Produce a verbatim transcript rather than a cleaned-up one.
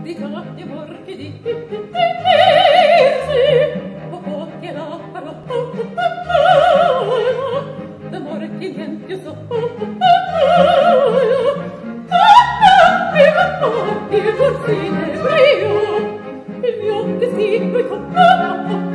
delicati morbidi irsi o pochi e la parola d'amore che niente so e capo e corsine brio il mio destino è